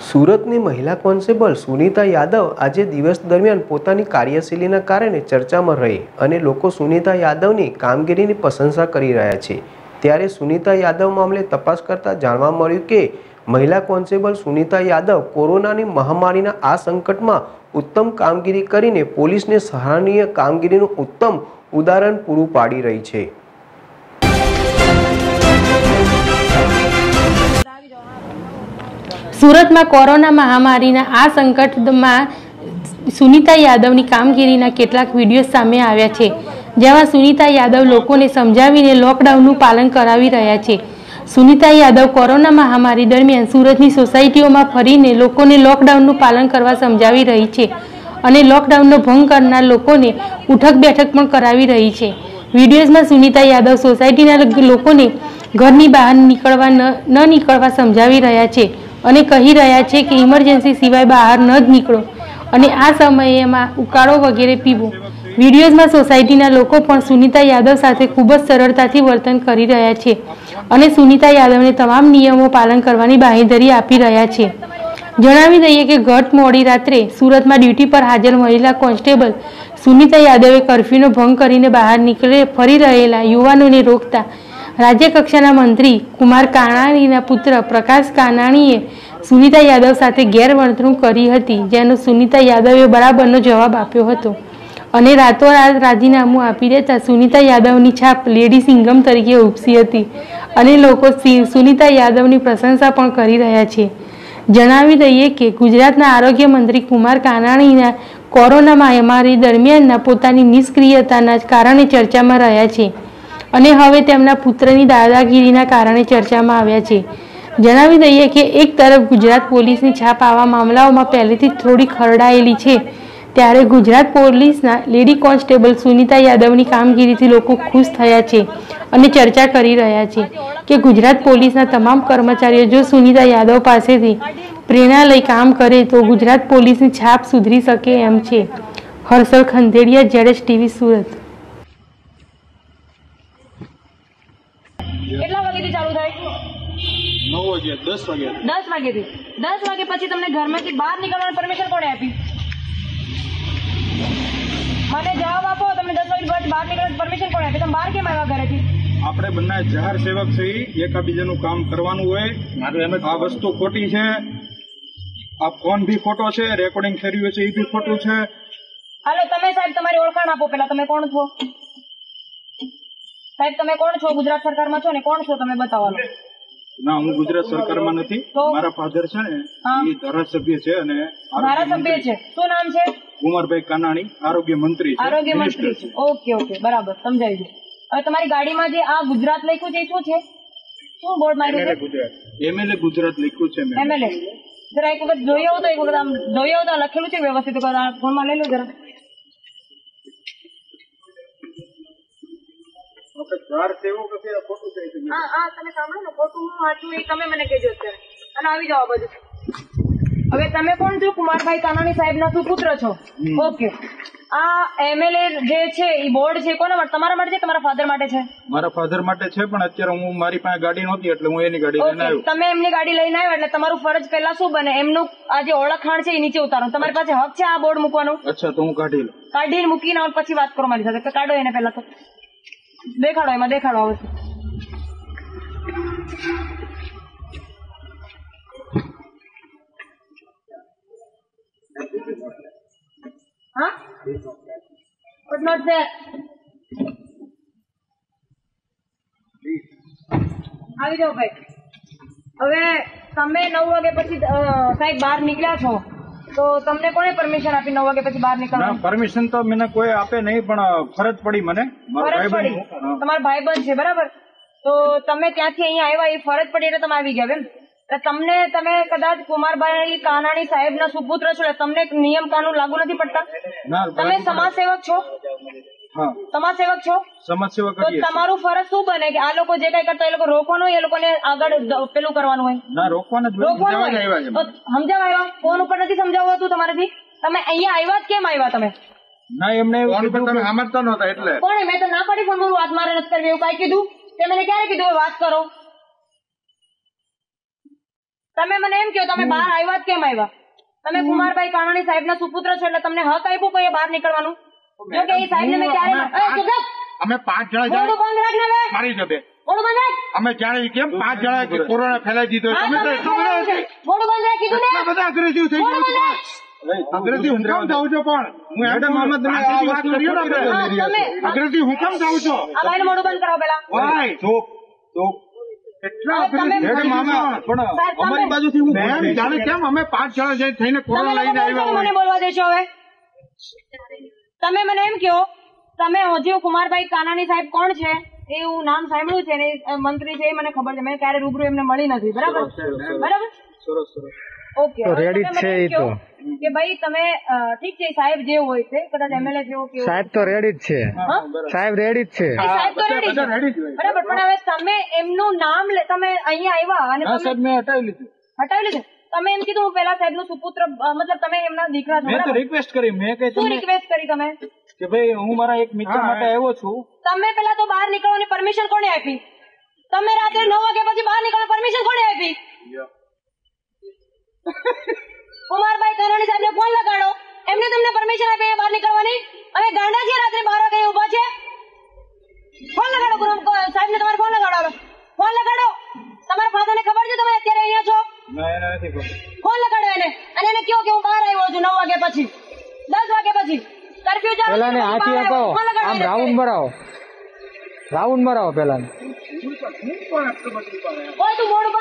સુરતની મહિલા કોન્સ્ટેબલ સુનિતા યાદવ આજે દિવસ દરમિયાન પોતાની કાર્યશૈલીના કારણે ચર્ચામાં રહી અને લોકો સુનિતા યાદવની કામગીરીની પ્રશંસા કરી રહ્યા છે। ત્યારે સુનિતા યાદવ મામલે તપાસ કરતા જાણવા મળ્યું કે મહિલા કોન્સ્ટેબલ સુનિતા યાદવ કોરોનાની મહામારીના આ સંકટમાં ઉત્તમ કામગીરી કરીને પોલીસને સરાહનીય કામગીરીનું ઉત્તમ ઉદાહરણ પૂરું પાડી રહી છે। सूरत में कोरोना महामारी आ संकट में सुनीता यादव की कामगीरी केटलाक विडियो सामे आव्या छे, जेमां सुनीता यादव लोकोने समझावीने लॉकडाउन पालन करावी रह्या छे। सुनीता यादव कोरोना महामारी दरमियान सूरतनी सोसायटीओ में फरीने लोकोने लॉकडाउन पालन करवा समझावी रही छे अने लॉकडाउन भंग करनार लोकोने उठक बैठक पण करावी रही छे। विडियोज में सुनीता यादव सोसायटीना लोकोने घरनी बहार निकळवा न निकळवा समझावी रह्या छे અને કહી રહ્યા છે કે ઇમરજન્સી સિવાય બહાર ન જ નીકળો અને આ સમયમાં ઉકાળો વગેરે પીવો। વિડીયોઝમાં સોસાયટીના લોકો પણ સુનિતા યાદવ સાથે ખૂબ જ સરળતાથી વર્તન કરી રહ્યા છે અને સુનિતા યાદવને તમામ નિયમો પાલન કરવાની બાંહેધરી આપી રહ્યા છે। જણાવી દઈએ કે ગત મોડી રાત્રે સુરતમાં ડ્યુટી પર હાજર મહિલા કોન્સ્ટેબલ સુનિતા યાદવે કર્ફ્યુનો ભંગ કરીને બહાર નીકળે ફરી રહેલા યુવાનોને રોકતા राज्य कक्षाना मंत्री कुमार कानाणीना पुत्र प्रकाश कानाणीए सुनीता यादव साथे गैरवर्तणूक करी हती, जेनो सुनीता यादवे बराबरनो जवाब आप्यो हतो अने रातोरात राजीनामું आपी देता सुनीता यादवनी छाप लेडी सिंघम तरीके उपसी हती अने लोको सुनीता यादवनी प्रशंसा पण करी रह्या छे। जणावी दઈએ કે ગુજરાતના આરોગ્ય મંત્રી કુમાર કાનાણીના કોરોના મહામારી દરમિયાનના પોતાની નિષ્ક્રિયતાના કારણે ચર્ચામાં રહ્યા છે અને હવે તેમના પુત્રની દાદાગીરીના કારણે ચર્ચામાં આવ્યા છે। જણાવી દઈએ કે એક તરફ ગુજરાત પોલીસની છાપ આવા મામલાઓમાં પહેલેથી થોડી ખરડાયેલી છે, ત્યારે ગુજરાત પોલીસના લેડી કોન્સ્ટેબલ સુનિતા યાદવની કામગીરીથી લોકો ખુશ થયા છે અને ચર્ચા કરી રહ્યા છે કે ગુજરાત પોલીસના તમામ કર્મચારીઓ જો સુનિતા યાદવ પાસેથી પ્રેરણા લઈ કામ કરે તો ગુજરાત પોલીસની છાપ સુધરી શકે એમ છે। Harshal Khanderia, ZS TV, Surat. કેટલા વાગ્યાથી ચાલુ થાય? 9 વાગે 10 વાગે 10 વાગ્યાથી 10 વાગે પછી તમને ઘરમાંથી બહાર નીકળવાની પરમિશન કોણે આપી? મને જવાબ આપો, તમને 10 વાગે પછી બહાર નીકળવાની પરમિશન કોણે આપી? તમે બહાર કેમ આવ્યા ઘરેથી? આપણે બંને જાહેર સેવક છે, એકાબીજાનું કામ કરવાનું હોય। આ વસ્તુ ખોટી છે, આ ફોન ભી ખોટો છે, રેકોર્ડિંગ થઈ રહ્યું છે એ ભી ખોટું છે। હાલો તમે સાહેબ તમારી ઓળખાણ આપો પહેલા, તમે કોણ છો સાહેબ? તમે કોણ છો? ગુજરાત સરકારમાં છો ને? કોણ છો તમે? બતાવો। ના, હું ગુજરાત સરકારમાં નથી। મારા ફાધર છે ને એ ધારાસભ્ય છે અને ધારાસભ્ય છે। શું નામ છે? કુમારભાઈ કાનાણી, આરોગ્ય મંત્રી છે। આરોગ્ય મંત્રી છે, ઓકે ઓકે, બરાબર, સમજાવી દો। હવે તમારી ગાડીમાં જે આ ગુજરાત લખ્યું છે શું છે? શું બોર્ડ માર્યું છે? ગુજરાત એમએલએ ગુજરાત લખ્યું છે મેં। એમએલએ જરા એક વખત જોઈ આવો તો, એક વખત આમ જોઈ આવો તો લખેલું છે વ્યવસ્થિત, ફોનમાં લઈ લો જરા। તમે સાંભળો ને, ખોટું હું વાંચું એ તમે મને કહેજો અત્યારે અને આવી જાઓ બધું। હવે તમે કોણ છો? કુમારભાઈ કાનાણી સાહેબના સુપુત્ર છો, ઓકે। આ એમએલએ જે છે એ બોર્ડ છે કોના માટે? તમારા માટે છે કે તમારા ફાધર માટે છે? મારા ફાધર માટે છે, પણ અત્યારે હું મારી પાસે ગાડી નહોતી એટલે હું એની ગાડી લઈને આવ્યો। તમે એમની ગાડી લઈને આવ્યા એટલે તમારું ફરજ પહેલા શું બને? એમનું આ જે ઓળખાણ છે એ નીચે ઉતારો। તમારી પાસે હક છે આ બોર્ડ મૂકવાનો? અચ્છા, તો હું કાઢી લઉં। કાઢીને મૂકીને પછી વાત કરો મારી સાથે। કાઢો એને પહેલા તો દેખાડો, એમાં દેખાડો આવે છે। હા, but not there. આવી જાઓ ભાઈ। હવે તમે 9 વાગ્યા પછી સાહેબ બહાર નીકળ્યા છો તો તમને કોને પરમિશન આપી 9 વાગ્યા પછી બહાર નીકળવાની? પરમિશન તો મને કોઈ આપે નહીં, પણ ફરજ પડી મને। તમારા ભાઈબંધ છે, બરાબર? તો તમે ત્યાંથી અહીંયા આવ્યા, એ ફરજ પડી એટલે તમે આવી ગયા એમ? તમે કદાચ કુમારભાઈ કાનાણી સાહેબના સુપુત્ર છો એટલે તમને નિયમ કાનૂન લાગુ નથી પડતા? તમે સમાજ સેવક છો? સમાજ સેવક છો? સમાજ સેવક તો તમારું ફરજ શું બને કે આ લોકો જે કઈ કરતા એ લોકો રોકવાનું હોય, એ લોકોને આગળ પેલું કરવાનું હોય? ના, રોકવાનું સમજાવ્યા? ફોન ઉપર નથી સમજાવવું હતું તમારાથી? તમે અહીંયા આવ્યા કેમ આવ્યા તમે? ના, એમને તમે સમજતા નહોતા એટલે કોણે? મેં તો ના પાડી પણ વાત મારે નથી કરવી એવું કઈ કીધું? તે મને ક્યારે કીધું વાત કરો? તમે મને એમ કહો તમે બહાર આવ્યા જ કેમ આવ્યા? તમે કુમારભાઈ કાનાણી સાહેબના સુપુત્ર છો એટલે તમને હક આપ્યું કોઈ બહાર નીકળવાનું? જો કે એ સાહેબને મેં ક્યારે અમે 5 જણા મોઢું બંધ રાખ ને હવે. મારી જબે મોઢું બંધ રાખ. અમે જાણે કેમ 5 જણા કોરોના ફેલાઈ દીધો. હા, તમે તો તમે એટલું બધા છે. મોઢું બંધ રાખ કીધું ને. બધા અગ્રેસિવ થઈ મોઢું બંધ ગયા. રાખ. અગ્રેસિવ હું કેમ જાઉં છો પણ હું મેડમ આમાં તમે આ વાત કરી હા, તમે અગ્રેસિવ હું કેમ જાઉં છો? આ ભાઈનું મોઢું બંધ કરાવો પેલા. ભાઈ ચૂપ એટલા હવે તમે મેડમ આમાં પણ સાહેબ, તમે- અમારી બાજુથી હું મેમ જાણે કેમ અમે 5 જણા જઈ થઈને તમે કોરોના લોકો લઈને બોલશો આવ્યા ને મને હોય. બોલવા દેશો હવે? તમે મને એમ કહો તમે હજી કુમારભાઈ કાનાણી સાહેબ કોણ છે એ હું નામ સાંભળ્યું છે ને એ મંત્રી છે એ મને ખબર છે. મેં ક્યારે રૂબરૂ એમને મળી નથી. બરાબર બરાબર ઓકે. હવે તમે મને એમ કહો કે ભાઈ તમે ઠીક છે સાહેબ જે હોય છે કદાચ એમએલએ જેવો કેવો સાહેબ તો રેડી જ છે. હા? સાહેબ રેડી જ છે. એ સાહેબ તો રેડી છે. બરાબર પણ હવે તમે એમનું નામ તમે અહીંયા આવ્યા અને તમે મેં હટાવી લીધું. હટાવી લીધું. તમે એમ કીધું હું પેલા સાહેબ નું સુપુત્ર મતલબ તમે એમના દીકરા છો મેં તો બરાબર? રિક્વેસ્ટ કરી મેં કે શું રિક્વેસ્ટ કરી તમે? કે ભાઈ હું મારા એક મિત્ર માટે આવ્યો છું. તમે પેલા તો બહાર નીકળવાની પરમિશન કોને આપી? તમે રાત્રે 9 વાગ્યા પછી બહાર નીકળવાની પરમિશન કોને આપી? કુમારભાઈ કાનાણી સાહેબને ફોન લગાડો. એમને તમને પરમિશન આપી બહાર નીકળવાની? હવે ગાંડા છે રાત્રે 12 વાગે ઉભા છે. ફોન લગાડો સાહેબને તમારે ફોન લગાડો. હવે ફોન લગાડો. તમારા ફાધરને ખબર છે તમે અત્યારે અહીંયા છો? ફોન લગાડો એને અને એને કહો કે હું બહાર આવ્યો છું 9 વાગ્યા પછી 10 વાગ્યા પછી કર્ફ્યુ ચાલુ પેલા ને હાથી અપાવો. આમ રાઉન્ડ મરાવો. રાઉન્ડ મરાવો પેલા. ઓય તું મોઢું